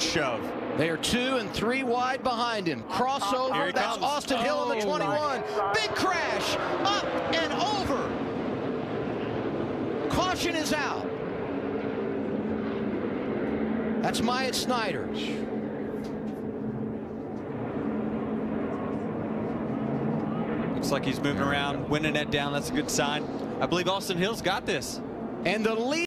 shove. They are 2 and 3 wide behind him. Crossover. That's comes. Austin Hill in the 21. Big crash. Up and over. Caution is out. That's Myatt Snider. Looks like he's moving around, winning it down. That's a good sign. I believe Austin Hill's got this. And the lead.